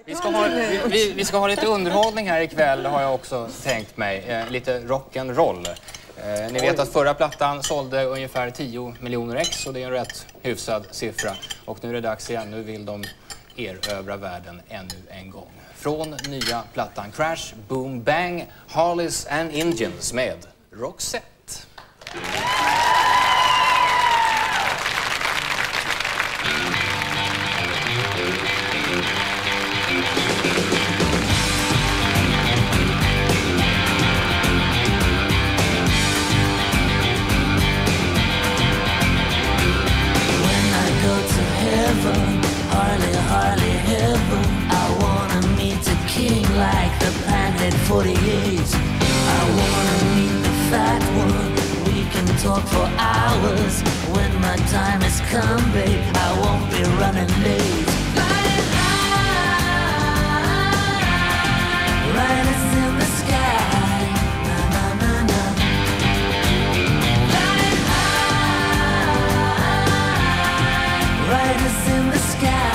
Vi ska ha lite underhållning här ikväll, har jag också tänkt mig. Lite rock'n'roll. Ni vet att förra plattan sålde ungefär 10 miljoner ex och det är en rätt hyfsad siffra. Och nu är det dags igen, nu vill de erövra världen ännu en gång. Från nya plattan Crash, Boom, Bang, Harleys Indians med Roxette. Harley heaven. I wanna meet the king like the Planet 48. I wanna meet the fat one. We can talk for hours. When my time has come, babe, I won't be running late. Flying high, right as in the sky. Na na na na. Flying high, right as in the sky.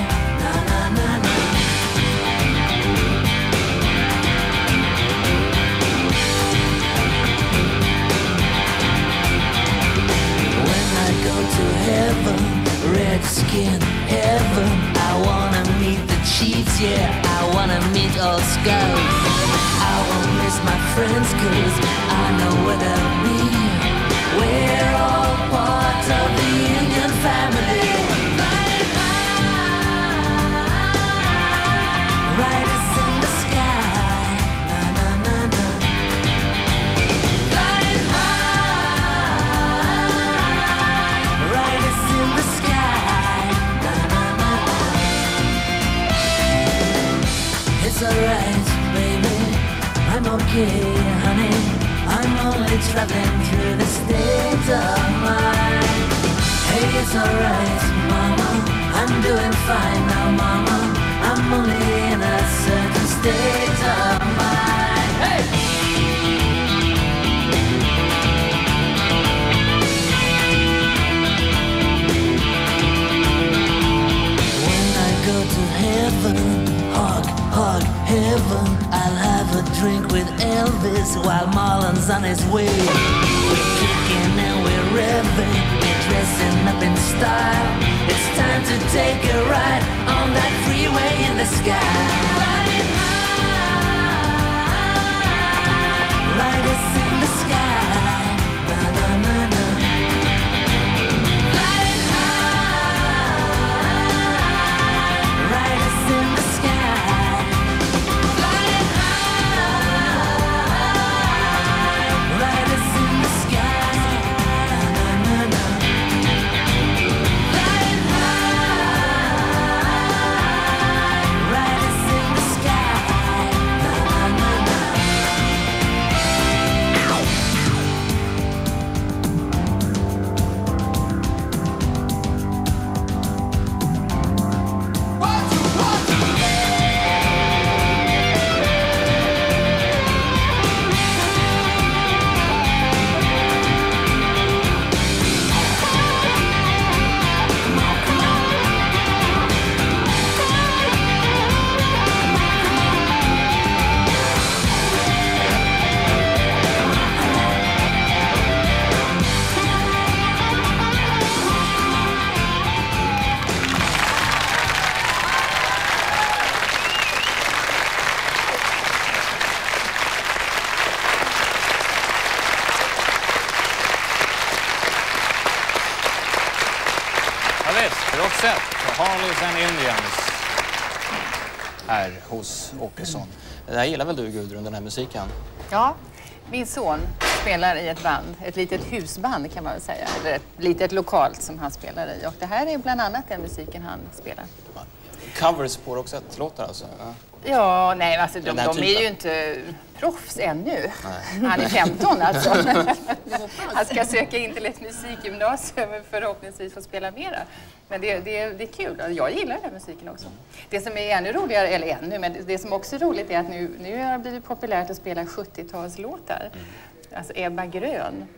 Red skin heaven. I wanna meet the chiefs, yeah, I wanna meet all scouts. I won't miss my friends cause I know where they'll be. We're all part of the Indian family. Flying high, right as in the sky. Na na na na. Flying high, right as in the sky. It's alright, baby, I'm okay, honey. I'm only traveling through the state of mind. Hey, it's alright, mama, I'm doing fine now, mama. I'm only in a certain state of mind. Hey! When I go to heaven, hug heaven, I'll have a drink with Elvis while Marlon's on his way. We're kicking and we're revving, we're dressing up in style. It's time to take a ride on that freeway in the sky. Flying high, right as in the sky. Na na na na. Flying high, right as in the sky. Roxette, Harleys Indians här hos Åkesson. Det här gillar väl du, Gudrun, den här musiken? Ja, min son spelar i ett band, ett litet husband kan man väl säga, eller ett litet lokalt som han spelar i. Och det här är bland annat den musiken han spelar. Covers på Roxette-låtar alltså? Ja, nej, alltså de är ju inte proffs ännu. Nej. Han är 15 alltså. Han ska söka in till ett musikgymnasium och förhoppningsvis få spela mera. Men det är kul. Jag gillar den musiken också. Det som är ännu roligare, eller ännu, men det som också är roligt är att nu har det blivit populärt att spela 70-talslåtar. Alltså Ebba Grön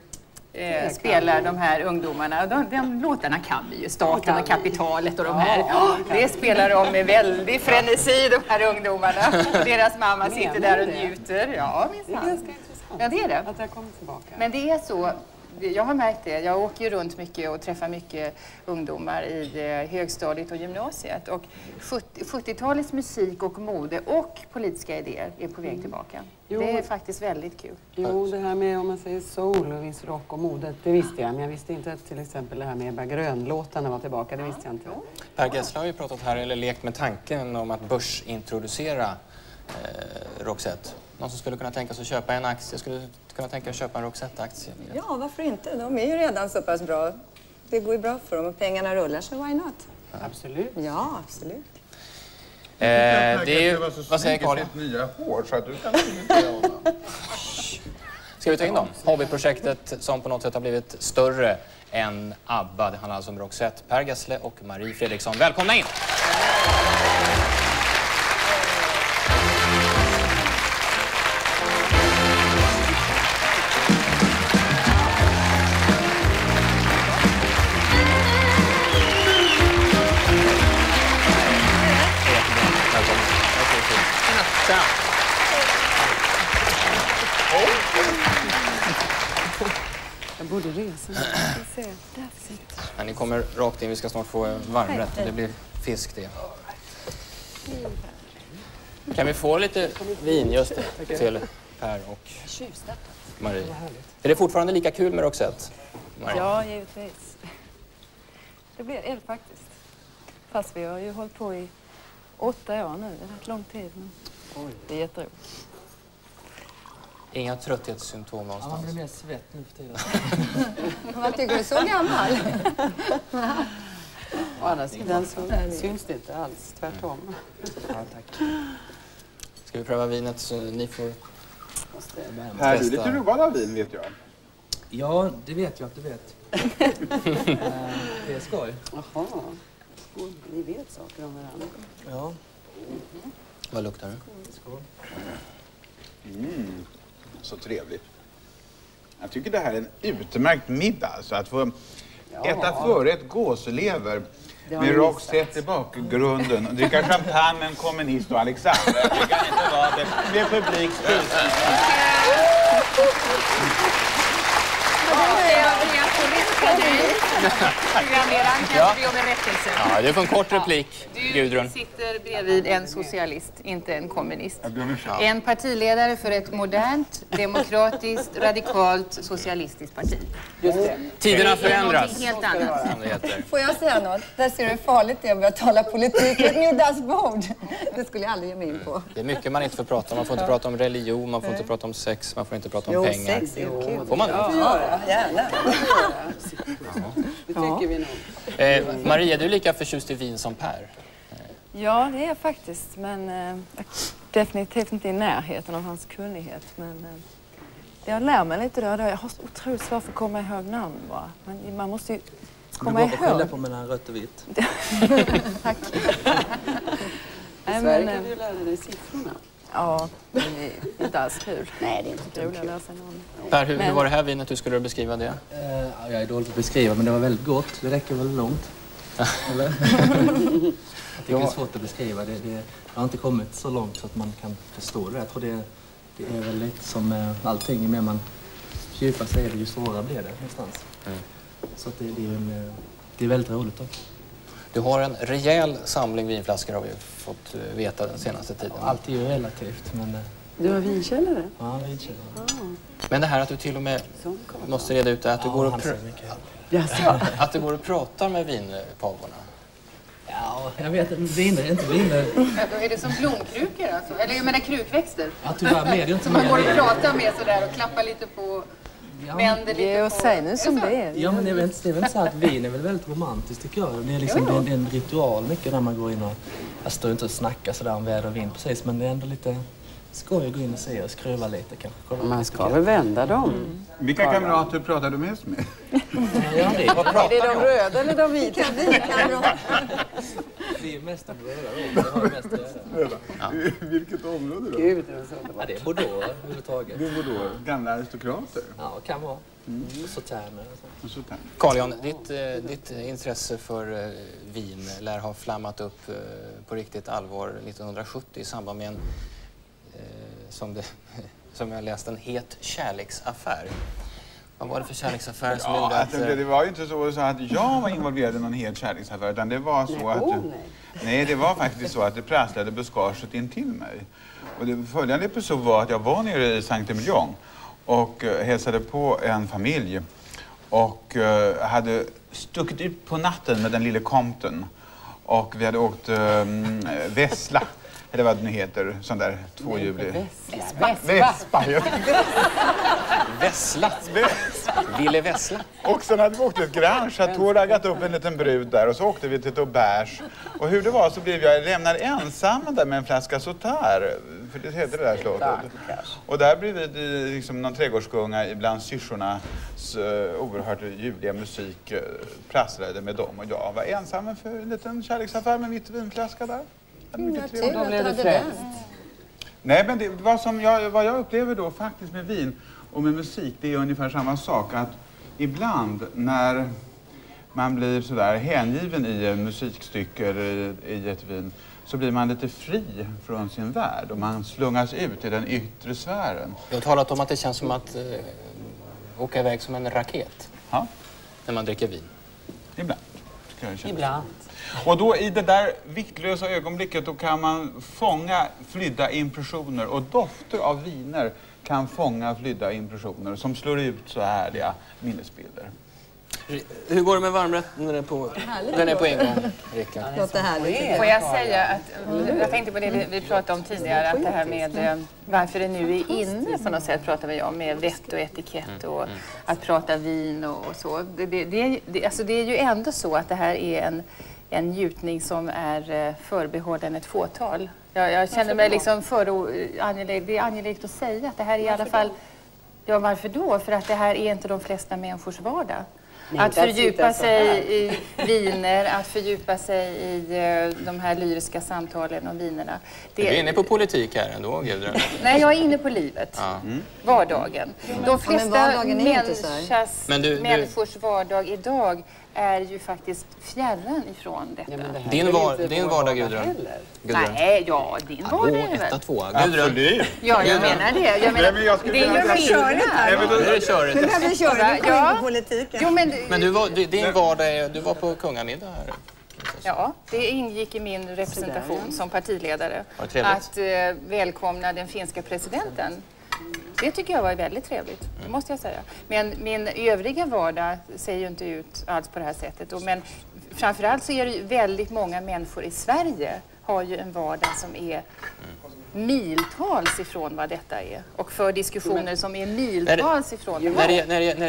spelar de här ungdomarna. De låtarna kan vi ju. Staten och kapitalet och de här. Det spelar de med väldigt frenesi, de här ungdomarna. Deras mamma sitter där och njuter. Ja, minsann. Ja, det är det. Att jag kommer tillbaka. Men det är så. Jag har märkt det. Jag åker ju runt mycket och träffar mycket ungdomar i högstadiet och gymnasiet. Och 70-talets musik och mode och politiska idéer är på väg tillbaka. Jo. Det är faktiskt väldigt kul. Jo, det här med om man säger soul och viss rock och mode, det visste jag. Men jag visste inte att till exempel det här med Ebba Grön-låtarna var tillbaka. Det visste jag inte. Per Gessle har ju pratat här, eller lekt med tanken om att börsintroducera Roxette. Någon som skulle kunna tänka sig att köpa en aktie, skulle kunna tänka sig att köpa en Roxette-aktie. Ja, varför inte? De är ju redan så pass bra. Det går ju bra för dem och pengarna rullar, så why not? Absolut. Ja, absolut. Det är ju, vad säger Karin? Nya hår så att du kan imitera honom. Ska vi ta in dem? Hobbyprojektet som på något sätt har blivit större än ABBA. Det handlar alltså om Roxette, Per Gessle och Marie Fredriksson. Välkomna in! Jag borde resa. Ja, ni kommer rakt in, vi ska snart få varmrätt. Det blir fisk det. Kan vi få lite vin just det, till Per och Marie? Är det fortfarande lika kul med Roxette? Marie? Ja, givetvis. Det blir det faktiskt. Fast vi har ju hållit på i 8 år nu. Det har varit lång tid. Men det är jätteroligt. Inga trötthetssymptom någonstans. Ja, man blir mer svett nu för tiden. Vad tycker du, så gammal? Å andra sidan så syns det inte alls, tvärtom. Ja, tack. Ska vi pröva vinet så ni får... Här är du lite road av vin, vet jag. Ja, det vet jag att du vet. Det är skoj. Jaha. Ni vet saker om varandra. Ja. Vad luktar det? Skål. Så trevligt. Jag tycker det här är en utmärkt middag. Så att få äta förrätt gåslever med Roxette i bakgrunden och dricka champagne med en kommunist och Alexander. Det kan inte vara det. Det är publikspisning. Programledaren kan be om en rättelse. Ja, du får en kort replik, Gudrun. Du sitter bredvid en socialist, inte en kommunist. En partiledare för ett modernt, demokratiskt, radikalt, socialistiskt parti. Just det. Tiderna Det är förändras. någonting helt annat. Som det heter. Får jag säga något? Där ser du hur farligt det är att börja tala politik vid ett middagsbord. Det skulle jag aldrig ge mig in på. Det är mycket man inte får prata om. Man får inte prata om religion, man får inte prata om sex, man får inte prata om pengar. Sex är kul. Får man det? Ja, gärna. Det tycker vi nog. Maria, är du lika förtjust i vin som Per? Ja, det är jag faktiskt. Men definitivt inte i närheten av hans kunnighet. Men jag lär mig lite då. Jag har så otroligt svårt för att komma ihåg namn bara. Men man måste ju komma ihåg. Du får skylla på mellan rött och vitt. Tack. I Sverige kan du lära dig siffrorna. Ja, men det är inte alls kul. Nej, det är inte roligt att lära sig någon. Per, hur var det här vinet? Hur skulle du beskriva det? Jag är dålig på att beskriva, men det var väldigt gott. Det räcker väl långt. Eller? Jag tycker det är svårt att beskriva. Det har inte kommit så långt så att man kan förstå det. Jag tror det är väl lite som allting. Ju mer man fördjupar sig ju svårare blir det någonstans. Så att det är väldigt roligt också. Du har en rejäl samling vinflaskor har vi fått veta den senaste tiden. Allt är ju relativt, men... Du har vinkällare? Ja, vinkällare. Men det här att du till och med måste reda ut det, att du går och att du går och pratar med vinpavorna. Ja, jag vet inte. Viner, inte viner. Är det som blomkrukor alltså? Eller jag menar krukväxter? Ja, tyvärr blir det inte som man går och pratar med sådär och klappar lite på... Vänder lite på... Säg nu som det är. Ja, men det är väl så att vin är väl väldigt romantiskt tycker jag. Det är liksom det är en ritual mycket när man går in och... Jag står inte och snackar sådär om väder och vind precis, men det är ändå lite skoj att gå in och se och skruva lite kanske. Man ska väl vända dem. Vilka kamrater pratar du mest med? Ja, Är det de röda eller de vita? Vi är mest röda. Vilket område då? Gud, Ja, det är Bordeaux överhuvudtaget. Det är Bordeaux. Gamla aristokrater. Ja, kan vara. Carl-Jan, ditt intresse för vin lär ha flammat upp på riktigt allvar 1970 i samband med en, som jag läste, en het kärleksaffär. Vad var det för kärleksaffär som gjorde att... Det var ju inte så att jag var involverad i någon het kärleksaffär, utan det var så nej, det var faktiskt så att det prasslade buskaget in till mig. Och det följande episod var att jag var nere i Sankt Emilion och hälsade på en familj och hade stuckit ut på natten med den lille Compton. Och vi hade åkt Vessla, eller vad det nu heter, sån där tvåhjulig. Vespa. Vessla. Ville Vessla. Och sen hade vi åkt ett grannchateau, raggat upp en liten brud där och så åkte vi till ett auberge. Och hur det var så blev jag lämnad ensam där med en flaska Sauterre, för det heter det där slottet. Och där bredvid liksom någon trädgårdsgunga ibland syrsornas oerhört ljuvliga musik prasslade med dem. Och jag var ensam för en liten kärleksaffär med mitt vinflaska där. Och då blev det frälst. Nej, men det var som vad jag upplever då faktiskt med vin och med musik, det är ungefär samma sak. Att ibland när man blir sådär hängiven i en musikstycke eller i ett vin så blir man lite fri från sin värld och man slungas ut i den yttre sfären. Jag har talat om att det känns som att åka iväg som en raket när man dricker vin. Ibland. Och då i det där viktlösa ögonblicket då kan man fånga flydda impressioner och dofter av viner kan fånga flydda impressioner som slår ut så härliga minnesbilder. Hur går det med varmrätten? Den är på en gång, Rickard. Får jag säga att, jag tänkte på det vi pratade om tidigare, att det här med varför det nu är inne på något sätt pratar vi om med vett och etikett och att prata vin och så. Alltså det är ju ändå så att det här är en njutning som är förbehållen ett fåtal. Jag känner mig liksom det är angeläget att säga att det här är i alla fall, ja varför då? För att det här är inte de flesta människors vardag. Nej, att fördjupa sig i viner, att fördjupa sig i de här lyriska samtalen om vinerna. Du är inne på politik här ändå, Gudrun. Nej, jag är inne på livet. Vardagen. De flesta människors vardag idag är ju faktiskt fjärran ifrån detta. Din vardag, Gudrun? Nej, din vardag är väl? 1-2. Gudrun? Ja, jag menar det. Jag menar, det är ju skillnad här. Nu är det körigt. Nu är det körigt på politiken. Men din vardag är, du var på kungamiddag här. Ja, det ingick i min representation som partiledare. Att välkomna den finska presidenten. Det tycker jag var väldigt trevligt, måste jag säga. Men min övriga vardag ser ju inte ut alls på det här sättet. Men framförallt så är det ju väldigt många människor i Sverige har ju en vardag som är miltals ifrån vad detta är. Och för diskussioner som är miltals ifrån det här.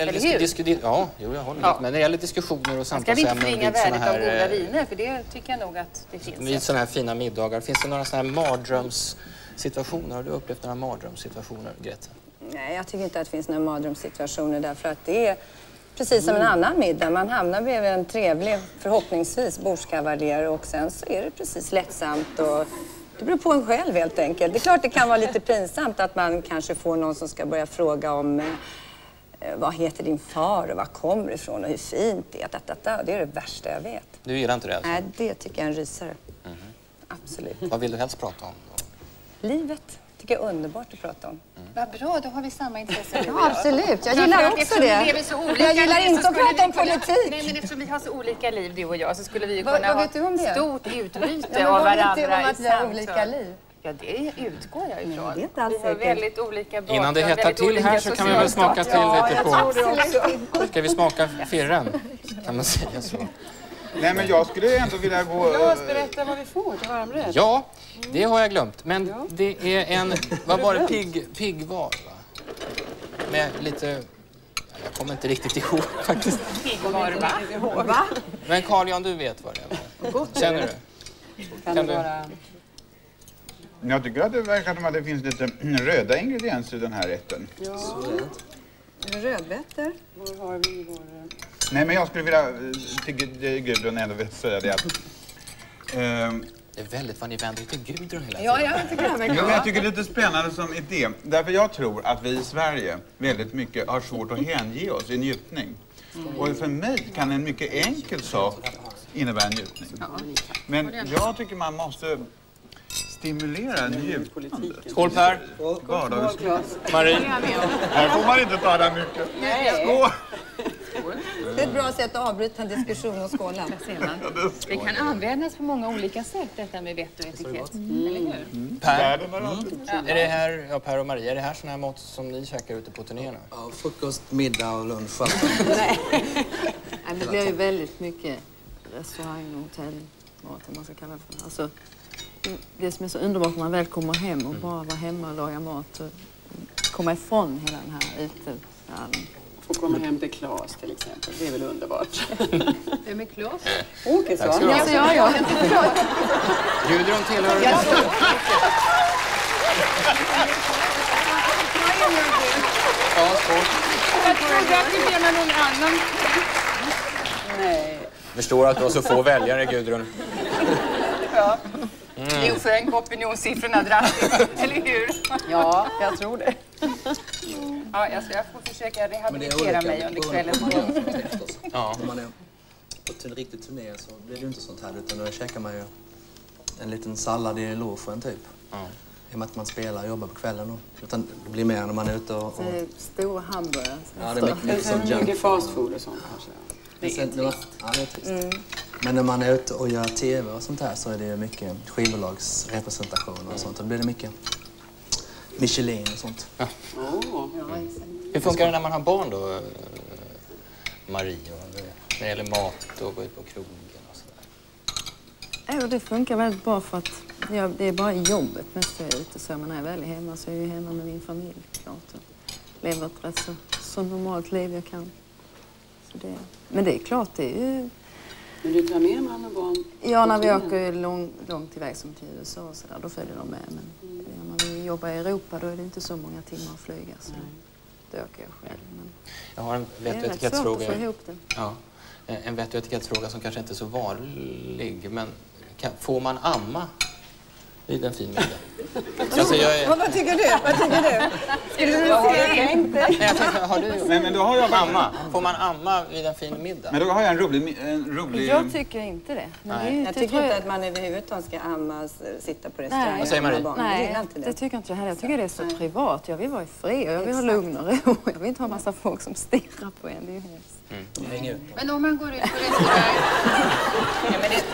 Men när det gäller diskussioner och samtalsämnen... Ska vi inte förringa värdet av goda viner? För det tycker jag nog att det finns. Vid sådana här fina middagar, finns det några sådana här mardrömssituationer? Har du upplevt några mardrömssituationer, Greta? Nej, jag tycker inte att det finns några mardrömssituationer därför att det är precis som en annan middag. Man hamnar bredvid en trevlig, förhoppningsvis, bordskavaljer och sen så är det precis lättsamt och det beror på en själv helt enkelt. Det är klart det kan vara lite pinsamt att man kanske får någon som ska börja fråga om vad heter din far och var kommer ifrån och hur fint det är. Det är det värsta jag vet. Du gillar inte det alltså? Nej, det tycker jag är en rysare. Absolut. Vad vill du helst prata om då? Livet. Tycker jag är underbart att prata om. Vad bra, då har vi samma intresse. Ja, absolut. Jag gillar också det. Jag gillar inte att prata om politik. Nej, men eftersom vi har så olika liv, du och jag, så skulle vi ju kunna ha stort utbyte av varandra i samtal. Vad vet du om att vi har olika liv? Ja, det utgår jag ifrån. Det är inte alls vi har väldigt olika bakgrund. Innan det hettar till här så kan vi väl smaka till lite på... Ska vi smaka firren? Kan man säga så? Nej, men jag skulle ändå vilja gå... Berätta vad vi får till varmrätt. Ja, det har jag glömt. Men det är en... Vad var det? Piggvar, va? Med lite... Jag kommer inte riktigt ihåg faktiskt. Piggvar, va? Men Carl-Jan, du vet vad det är. Känner du? Kan du... Jag tycker att det verkar som att det finns lite röda ingredienser i den här rätten. Ja. Rödbetor. Var har vi vår... Nej, men jag skulle vilja till Gudrun ändå säga det att Det är väldigt vad ni vänder till Gudrun hela tiden. Ja, jag tycker det är Jag tycker det är lite spännande som idé. Därför jag tror att vi i Sverige väldigt mycket har svårt att hänge oss i njutning. Och för mig kan en mycket enkel sak innebära njutning. Men jag tycker man måste stimulera njutandet. Skål Per! Marie! Här får man inte ta det mycket. Skål! Det är ett bra sätt att avbryta en diskussion och skåla. Det kan användas på många olika sätt, detta med vett och etikett. Eller hur? Per, är det här, ja, Per och Maria, är det här såna här mat som ni käkar ute på turnéerna? Ja, frukost, middag och lunch. Nej, det blir ju väldigt mycket restaurang och hotellmat, om man ska kalla det för. Alltså, det som är så underbart när man väl kommer hem och bara vara hemma och laga mat och komma ifrån hela den här utevärlden. Få komma hem till Claes till exempel, det är väl underbart. Vem är Claes? Åkesson. Ja. Gudrun tillhör... Ja, skål. jag trodde att du menade någon annan. Nej. Förstår att du har så få väljare, Gudrun. Ja. Nu sjönk opinionssiffrorna drastiskt, eller hur? Ja, jag tror det. Ja, jag får försöka rehabilitera mig under kvällen. Ja. När man är på en riktig turné så blir det inte sånt här, utan då käkar man ju en liten sallad i logen typ. Ja. I och med att man spelar och jobbar på kvällen då. Utan det blir mer när man är ute och... Så det är stora hamburgare. Ja, det är mycket sånt junk. Mycket fast food och sånt kanske. Det är trist. Ja, det är trist. Men när man är ute och gör tv och sånt här så är det mycket skivbolagsrepresentation och sånt. Då blir det mycket Michelin och sånt. Ja. Hur funkar det när man har barn då, Marie? När det gäller mat och gå ut på krogen och sådär? Ja, det funkar väldigt bra för att det är bara jobbet mest jag är ute så. Men när jag väl är hemma så är jag hemma med min familj klart. Och lever ett rätt så normalt liv jag kan. Så det, men det är klart, det är ju... Men du tar med man och barn? Ja, när vi åker långt iväg som till USA och sådär, då följer de med. Men när vi jobbar i Europa då är det inte så många timmar att flyga. Så då åker jag själv. Men jag har en vett- och etikettsfråga. Det är rätt svårt att få ihop det. Ja, en vett- och etikettsfråga som kanske inte är så vanlig. Men får man amma vid en fin middag? Alltså, Vad tycker du? Skulle du tänkt dig? Nej, jag tänkte, har du... Nej, men då har jag amma. Får man amma vid en fin middag? Men då har jag en rolig... Jag tycker inte det. Men Jag tycker inte att man överhuvudtaget ska sitta på restaurang. Vad säger Marie? Nej, det tycker inte jag heller. Jag tycker det är så privat. Jag vill vara i fred och jag vill ha lugn och ro. Jag vill inte ha massa folk som stirrar på en. Det är ju hemskt. Men om man går ut på restaurang... Ja, men det...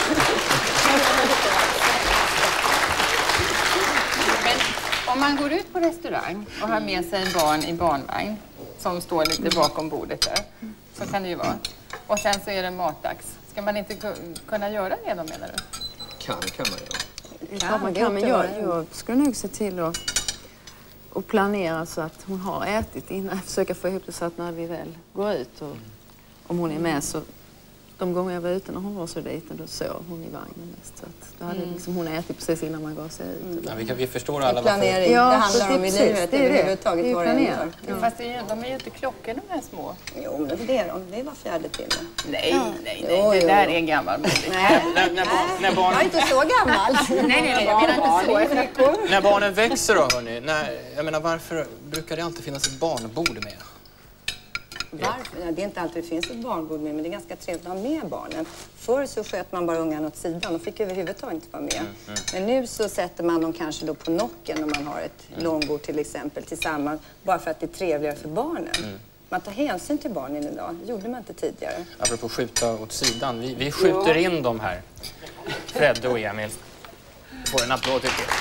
Om man går ut på restaurang och har med sig en barn i barnvagn som står lite bakom bordet där, så kan det ju vara. Och sen så är det matdags. Ska man inte kunna göra det då, menar du? Kan man göra. Ja, man kan, men jag skulle nog se till att planera så att hon har ätit innan. Försöka få ihop det så att när vi väl går ut och om hon är med så... De gånger jag var ute när hon var så liten, då sov hon i vagnen mest. Så att då hade liksom hon ätit precis innan man gav sig ut. Ja, vi förstår alla planering. Ja, det handlar om i livet överhuvudtaget. Det är planering. Ja. Fast de är ju inte klockor, de här små. Jo, men det är de. Det är var fjärde timme. Nej. Det där är gammal. Nej, när barn... jag är inte så gammal. Nej, jag menar inte så. När barnen växer då, hörni. Jag menar, varför brukar det alltid finnas ett barnbord med? Varför? Ja, det är inte alltid det finns ett barnbord med, men det är ganska trevligt att ha med barnen. Förr så sköt man bara ungarna åt sidan och fick överhuvudtaget inte vara med. Men nu så sätter man dem kanske då på nocken om man har ett långbord till exempel tillsammans, bara för att det är trevligare för barnen. Man tar hänsyn till barnen idag. Det gjorde man inte tidigare. Apropå skjuta åt sidan. Vi skjuter in dem här. Fredde och Emil. Får en applåd till er.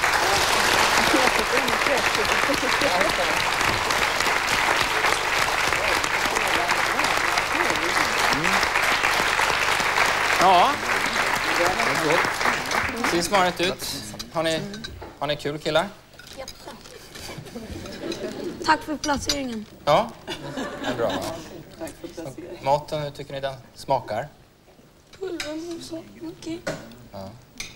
Ja, det ser smarrigt ut. Har ni kul, killar? Tack för placeringen. Ja, det är bra. Maten, hur tycker ni den smakar? Okej. Ja.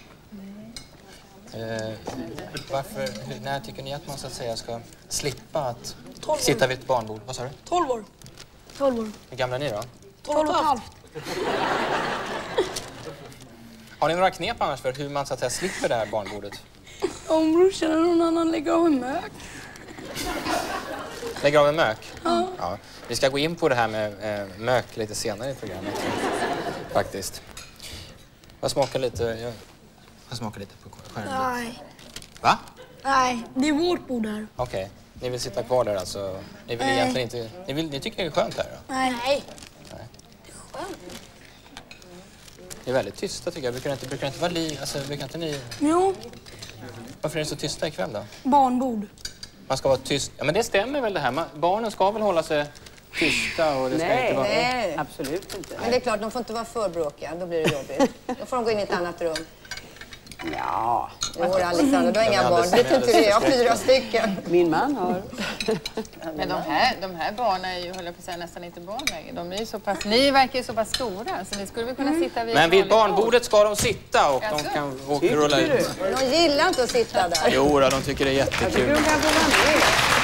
När tycker ni att man så att säga ska slippa att sitta vid ett barnbord? Vad sa du? 12 år. 12 år. Hur gamla är ni då? 12 och halvt. Har ni några knep annars för hur man så att säga slipper det här barnbordet? Om brorsan eller någon annan lägger av en mök. Lägger av en mök? Ja. Vi ska gå in på det här med mök lite senare i programmet. Faktiskt. Jag smakar lite på skärmen. Nej. Va? Nej, det är vårt bord här. Okej. Ni vill sitta kvar där alltså? Ni vill egentligen inte... Ni tycker det är skönt här då? Nej. Nej. Det är skönt. Ni är väldigt tysta tycker jag. Brukar inte vara brukar inte ni... Jo. Varför är ni så tysta ikväll då? Barnbord. Man ska vara tyst. Ja men det stämmer väl det här. Barnen ska väl hålla sig tysta och det ska inte vara... Nej, absolut inte. Men det är klart, de får inte vara för bråkiga. Då blir det jobbigt. Då får de gå in i ett annat rum. Ja. Jo, Alexander, du har inga barn. Vet inte det? Jag har 4 stycken. Min man har. Men de här barnen är ju, håller jag på att säga, nästan inte barn längre. De är ju så pass, ni verkar ju så pass stora så ni skulle väl kunna sitta vid... Men vid barnbordet ska de sitta och de kan rulla ut. De gillar inte att sitta där. Jo, de tycker det är jättekul. Jag tycker de kan få vara med.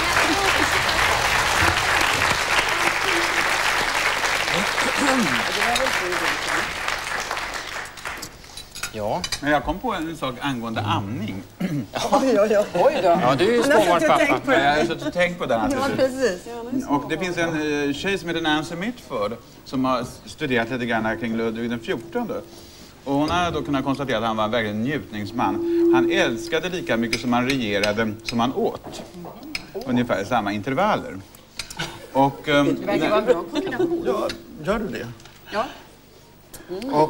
Ja. Men jag kom på en sak angående amning. Oj då. Ja, du är ju småbarnspappa. Jag har suttit och tänkt på den. Ja, precis. Och det finns en tjej som heter Nancy Mitford som har studerat lite grann kring Ludvig den 14. Och hon har då kunnat konstatera att han var en verkligen njutningsman. Han älskade lika mycket som han regerade som han åt. Ungefär i samma intervaller. Och, Det verkar vara en bra kombination. Ja, gör du det? Ja. Och,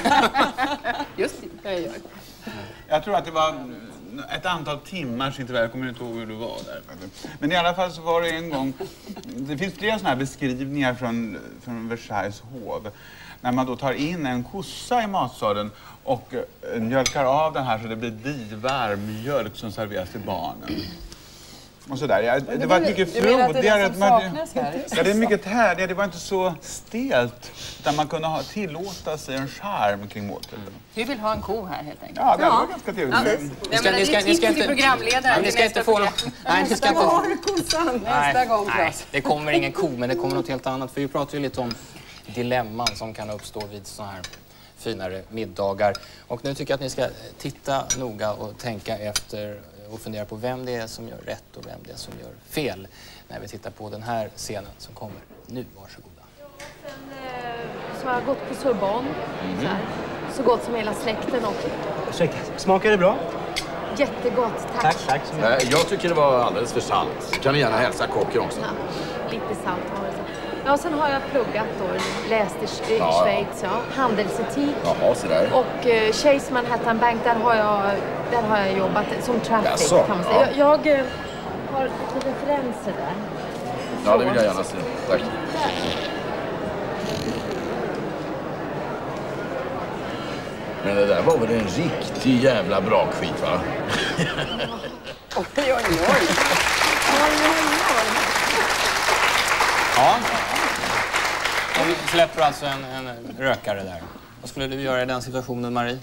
just det, jag gör. jag tror att det var ett antal timmars intervall. Jag kommer inte ihåg hur det var där. Men i alla fall så var det en gång... Det finns flera sådana här beskrivningar från Versailles hov. När man då tar in en kossa i matsalen och mjölkar av den här så det blir divarm mjölk som serveras till barnen. Och sådär. Det var mycket frodigare. Ja, det är mycket härligare. Det var inte så stelt. Utan man kunde tillåta sig en charm kring måltiden. Vi vill ha en ko här helt enkelt. Ja, det var ganska trevligt. Ni ska inte programledare. Ni ska inte få någon... Nej, ni ska inte... Nästa gång. Nej, det kommer ingen ko, men det kommer något helt annat. För vi pratar ju lite om dilemman som kan uppstå vid såna här finare middagar. Och nu tycker jag att ni ska titta noga och tänka efter och fundera på vem det är som gör rätt och vem det är som gör fel när vi tittar på den här scenen som kommer nu. Varsågoda. Som har gått på Sorbonne, så gott som hela släkten och... Smakar det bra? Jättegott, tack. Tack. Jag tycker det var alldeles för salt. Kan ni gärna hälsa kocken också? Ja, lite salt har det. Ja, sen har jag pluggat och läst i Schweiz, handelsetik. Jaha, så där. Och Chase Manhattan Bank, där har jag jobbat som traffic, kan man säga. Jag har lite referenser där. Ja, det vill jag gärna se. Tack. Men det där var väl en riktig jävla bra skit, va? Oj. Ja. Vi släpper alltså en rökare där. Vad skulle du göra i den situationen, Marie?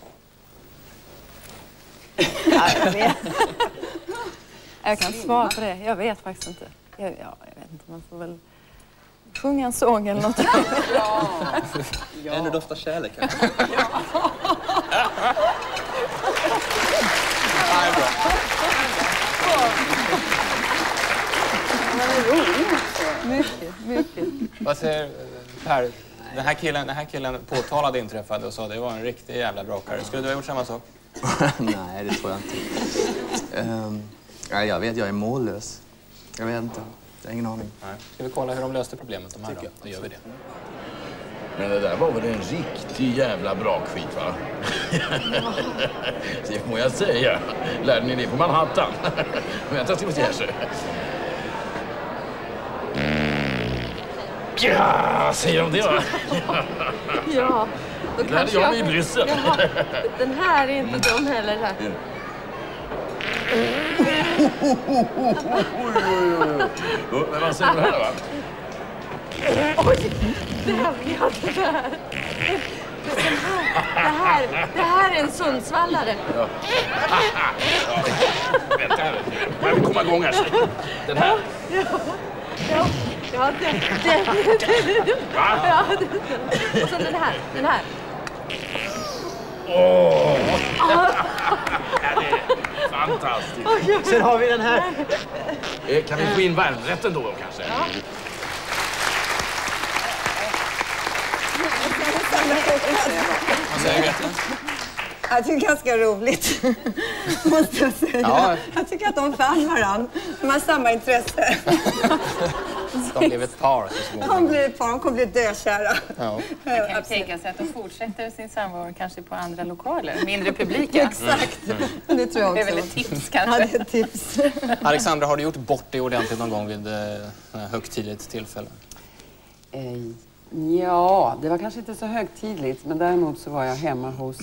Jag kan inte svara på det. Jag vet faktiskt inte. Jag vet inte. Man får väl sjunga en sång eller något. Ja. Ännu doftar kärlek. Ja. Ja, bra. Mycket. Vad säger Per? Den här killen påtalade inträffade och sa det var en riktig jävla brakare. Skulle du ha gjort samma sak? Nej, det tror jag inte. Jag vet, jag är mållös. Jag vet inte. Jag har ingen aning. Nej. Ska vi kolla hur de löste problemet de här då? Då gör vi det. Men det där var väl en riktig jävla bra skit, va? Det må jag säga. Lärde ni det på Manhattan? Vänta till vi ser. Ja, säger de det, va? Ja, då kanske jag i Bryssel. Den här är inte dum heller. Här. Men vad säger du här, va? Oj, det här är en sundsvallare. Ja. Vänta här. Jag vill komma igång här. Den här. Ja, och så den här. Det är fantastiskt. Sen har vi den här. Kan vi få in varmrätten då kanske? Ja. Vad säger Gudrun? Jag tycker det är ganska roligt, måste jag säga. Ja. Jag tycker att de fann varandra. De har samma intresse. De blev ett par så småningom. De blev ett par, de kommer bli dökära. Ja. Jag kan tänka sig att de fortsätter sin samvaro kanske på andra lokaler, mindre publika. Exakt, det tror jag också. Det är väl ett tips kanske. Ja, det är ett tips. Alexandra, har du gjort bort det ordentligt någon gång vid högtidligt tillfälle? Ja, det var kanske inte så högtidligt, men däremot så var jag hemma hos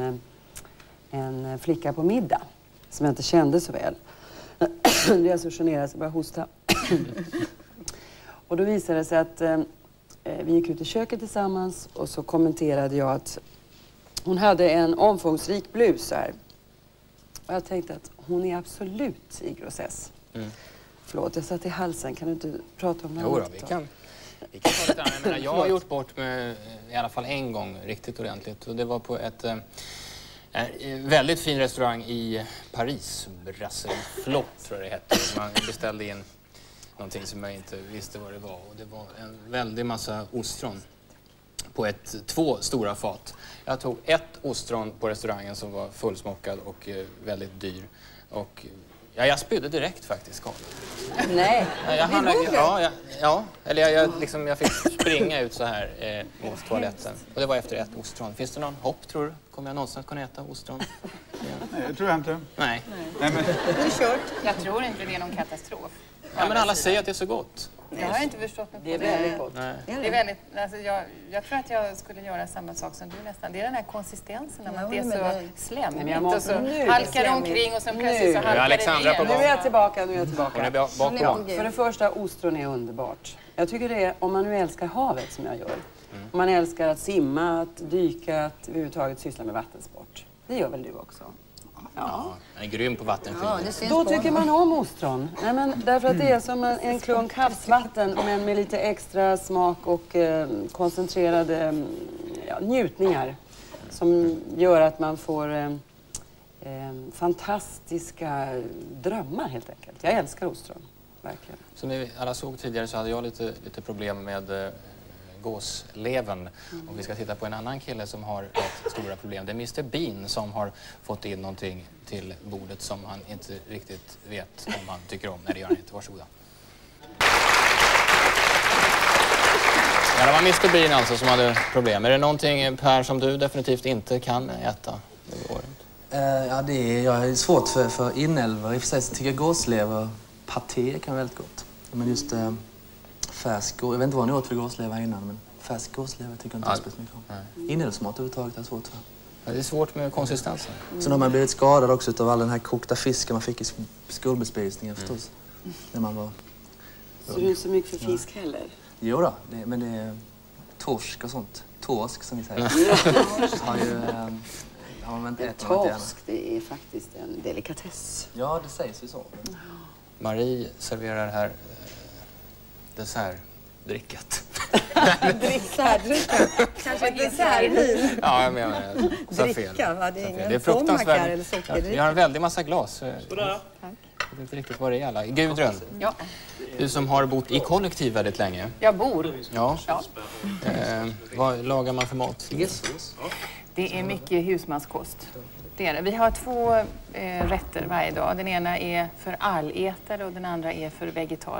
en flicka på middag som jag inte kände så väl. Jag blev så generad så jag började hosta. Och då visade det sig att vi gick ut i köket tillsammans och så kommenterade jag att hon hade en omfångsrik blus här. Och jag tänkte att hon är absolut i grossess. Förlåt, jag satt i halsen. Kan du inte prata om det här? Jo då, vi kan ta det där. Jag har gjort bort med i alla fall en gång riktigt ordentligt. Och det var på ett väldigt fin restaurang i Paris. Brasserie Flop tror jag det hette. Man beställde in någonting som jag inte visste vad det var. Och det var en väldig massa ostron på 2 stora fat. Jag tog 1 ostron på restaurangen som var fullsmockad och väldigt dyr. Och jag spydde direkt faktiskt, Carl. Nej, jag fick springa ut så här mot toaletten. Och det var efter 1 ostron. Finns det någon hopp, tror du? Kommer jag någonsin kunna äta ostron? Ja. Nej, det tror jag inte. Nej. Det är kört. Jag tror inte det är någon katastrof. Ja, men alla säger att det är så gott. Jag har inte förstått mig på det. Det är väldigt gott. Det är väldigt, alltså jag tror att jag skulle göra samma sak som du nästan. Det är den här konsistensen, att det är så slemmigt och så halkar det omkring och sen plötsligt så halkar Alexandra det ner. Nu är jag tillbaka. Hon är bakom. För det första, ostron är underbart. Jag tycker det är, om man nu älskar havet som jag gör. Om man älskar att simma, att dyka, att överhuvudtaget syssla med vattensport. Det gör väl du också? Ja, jag är grym på vattenskidor. Ja, då tycker man om ostron. Nej, men därför att det är som en klunk havsvatten men med lite extra smak och koncentrerade njutningar som gör att man får fantastiska drömmar helt enkelt. Jag älskar ostron, verkligen. Som ni alla såg tidigare så hade jag lite problem med gåsleven. Och vi ska titta på en annan kille som har ett stora problem. Det är Mr. Bean som har fått in någonting till bordet som han inte riktigt vet om han tycker om. Nej, det gör han inte. Varsågoda. Ja, det var Mr. Bean alltså som hade problem. Är det någonting, Per, som du definitivt inte kan äta? Det går inte. Jag är svårt för inälvor. I och för sig så tycker jag gåslever, paté kan vara väldigt gott. Men just färsk, jag vet inte vad ni åt för gåslever innan, men färsk gåslever tycker jag inte speciellt mycket om. Inälvsmat överhuvudtaget är svårt för. Ja, det är svårt med konsistensen. Sen har man blivit skadad också av all den här kokta fisken man fick i skolbespisningen förstås. När man var... Så du är inte så mycket för fisk heller? Jo då, men det är torsk och sånt. Torsk som vi säger. Har man inte ätit torsk, det är faktiskt en delikatess. Ja, det sägs ju så. Marie serverar här dessertdrickat. Dessertdrickat? Kanske dessertvin? Ja, jag menar det. Dricka, va? Det är ingen fruktansvärt. eller sockerdricka. Vi har en väldig massa glas. Sådär. Tack. Jag vet inte riktigt vad det är alla. Gudrun, Ja. du som har bott i kollektiv väldigt länge. Jag bor. Ja. Vad lagar man för mat? Det är mycket husmanskost. Det är det. Vi har 2 rätter varje dag. Den ena är för allätare och den andra är för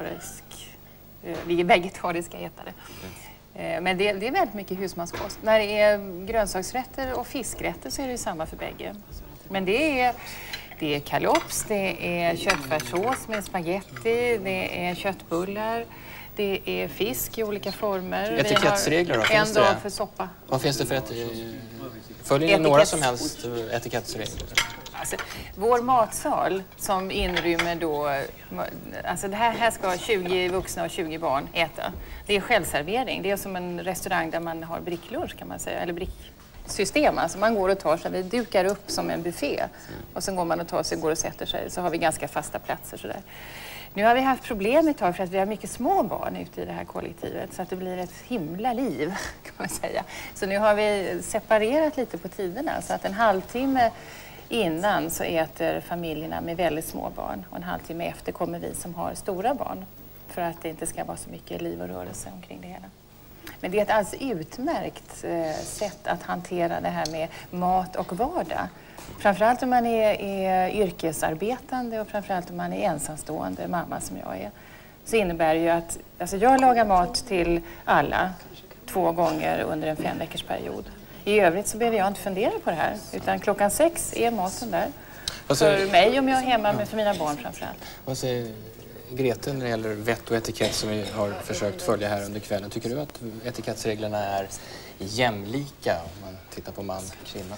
vi är vegetariska ätare. Men det är väldigt mycket husmanskost. När det är grönsaksrätter och fiskrätter så är det ju samma för bägge. Men det är kalops, det är köttfärssås med spaghetti, det är köttbullar, det är fisk i olika former. Etikettsregler då? En dag för soppa. Vad finns det för följer ni några som helst etikettsregler? Alltså, vår matsal som inrymmer då, alltså det här ska 20 vuxna och 20 barn äta. Det är självservering. Det är som en restaurang där man har bricklunch kan man säga, eller bricksystem. Alltså man går och tar sig, vi dukar upp som en buffé och sen går man och tar sig, går och sätter sig. Så har vi ganska fasta platser sådär. Nu har vi haft problem ett tag för att vi har mycket små barn ute i det här kollektivet så att det blir ett himla liv kan man säga. Så nu har vi separerat lite på tiderna så att en halvtimme innan så äter familjerna med väldigt små barn och en halvtimme efter kommer vi som har stora barn för att det inte ska vara så mycket liv och rörelse omkring det hela. Men det är ett alldeles utmärkt sätt att hantera det här med mat och vardag. Framförallt om man är yrkesarbetande och framförallt om man är ensamstående mamma som jag är. Så innebär det ju att alltså jag lagar mat till alla 2 gånger under en 5 veckors period. I övrigt så behöver jag inte fundera på det här utan klockan 6 är maten där. För mig om jag är hemma med för mina barn framförallt. Vad säger Grete när det gäller vett och etikett som vi har försökt följa här under kvällen? Tycker du att etikettsreglerna är jämlika om man tittar på man och kvinna?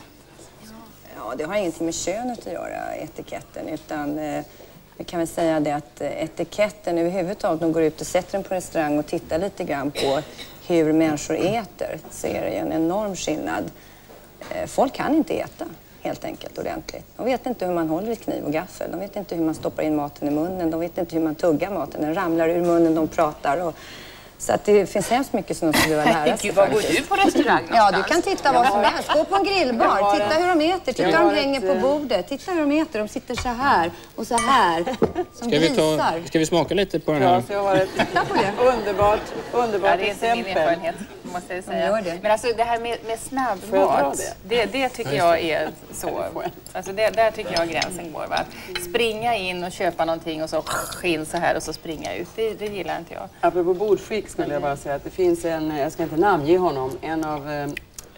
Ja, det har ingenting med könet att göra, etiketten, utan vi kan väl säga det att etiketten överhuvudtaget, de går ut och sätter den på restaurang och tittar lite grann på hur människor äter, så är det en enorm skillnad. Folk kan inte äta, helt enkelt, ordentligt. De vet inte hur man håller i kniv och gaffel, de vet inte hur man stoppar in maten i munnen, de vet inte hur man tuggar maten, den ramlar ur munnen, de pratar och... Så att det finns hemskt mycket som de skulle behöva lära sig. Gud, vad går du på restaurang någonstans? Ja, du kan titta vad som helst. Gå på en grillbar, titta hur de äter, titta hur de hänger på bordet, titta hur de äter, de sitter så här och så här, som grisar. Ska vi smaka lite på den här? Ja, så jag har ett underbart ja, det är inte exempel. min erfarenhet, måste jag säga. Men alltså det här med snabbmat, det tycker jag är så... Alltså där tycker jag gränsen går. Va? Att springa in och köpa någonting och så skinn så här och så springa ut, det gillar inte jag. Apropå bordskick skulle jag bara säga att det finns en, jag ska inte namnge honom, en av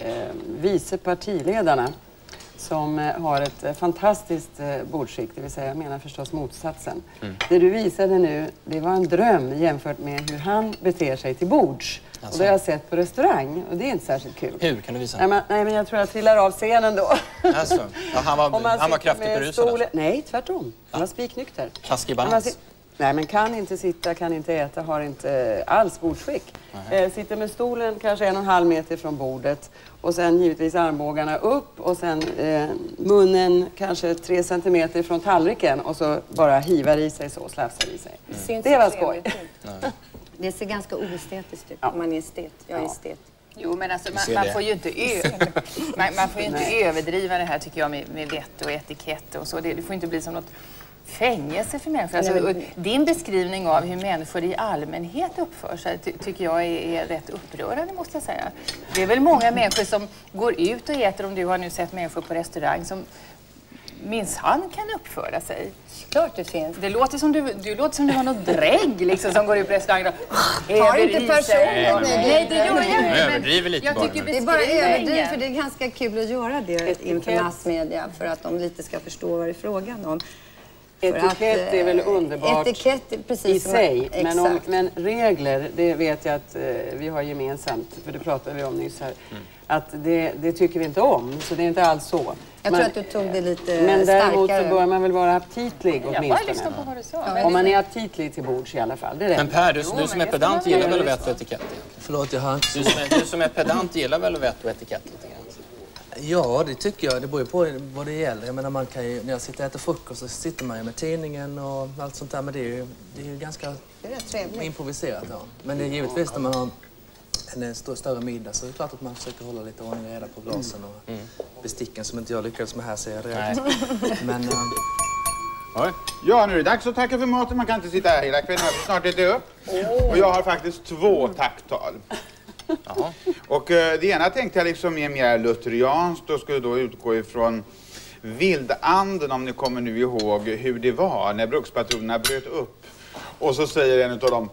vice partiledarna som har ett fantastiskt bordskick, det vill säga jag menar förstås motsatsen. Det du visade nu, det var en dröm jämfört med hur han beter sig till bords. Alltså. Och det har jag sett på restaurang och det är inte särskilt kul. Hur kan du visa? Nej men jag tror jag trillar av scenen då. Alltså. Ja, han var kraftigt berusad. Nej, tvärtom. Han var spiknykter. Taskig balans. Nej, men kan inte sitta, kan inte äta, har inte alls bordsskick. Sitter med stolen kanske 1,5 meter från bordet och sen givetvis armbågarna upp och sen munnen kanske 3 centimeter från tallriken och så bara hivar i sig så, slafsar i sig. Det var skoj. Det ser ganska oestetiskt ut om man är estet. Jag är estet. Jo, men alltså, man får ju inte man får ju inte överdriva det här tycker jag med vett och etikett och så. Det får inte bli som något fängelse för människor. Alltså, din beskrivning av hur människor i allmänhet uppför sig tycker jag är rätt upprörande måste jag säga. Det är väl många människor som går ut och äter, om du har nu sett människor på restaurang som minst han kan uppföra sig. Klart det finns. Det låter som du låter som du har någon drägg liksom, som går ut på restaurang och har inte personligt. Nej, det gör jag inte. Överdriver lite bara. Det är bara överdrivet för det är ganska kul att göra det inför massmedia för att de lite ska förstå vad det är frågan om. Etikett är väl underbart i sig, men regler, det vet jag att vi har gemensamt, för det pratade vi om nyss här, att det tycker vi inte om, så det är inte alls så. Jag tror att du tog det lite starkare. Men däremot så bör man väl vara aptitlig åtminstone. Jag bara lyssnar på vad du sa. Om man är aptitlig till bords i alla fall, det är Men Per, du som är pedant gillar väl vett och etikett? Förlåt, jag har inte... Du som är pedant gillar väl vett och etikett lite grann? Ja, det tycker jag. Det beror ju på vad det gäller. Jag menar, man kan ju, när jag sitter och äter frukost så sitter man ju med tidningen och allt sånt där. Men det är ju ganska improviserat. Ja. Men det är givetvis när man har en större middag så är det klart att man försöker hålla lite ordning och reda på glasen och besticken som inte jag lyckades med här, säger jag redan. Men... Ja, nu är det dags att tacka för maten. Man kan inte sitta här hela kvällen. Snart är det upp. Och jag har faktiskt 2 tacktal. Jaha. Och det ena tänkte jag liksom är mer lutherianskt och skulle då utgå ifrån vildanden, om ni kommer nu ihåg hur det var när brukspatronerna bröt upp. Och så säger en av dem: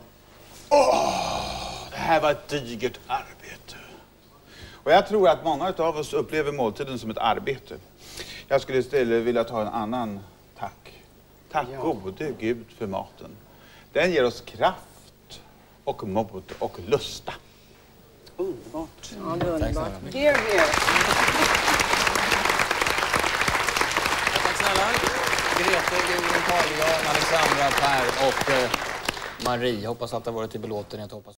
det här var ett digert arbete. Och jag tror att många av oss upplever måltiden som ett arbete. Jag skulle istället vilja ta en annan tack. Tack gode Gud för maten. Den ger oss kraft och mod och lusta. underbart. Ja, det är underbart. Here. Tack snälla. Grete, Gudrun, Alexandra, Per och Marie. Hoppas att det har varit till belåtenhet.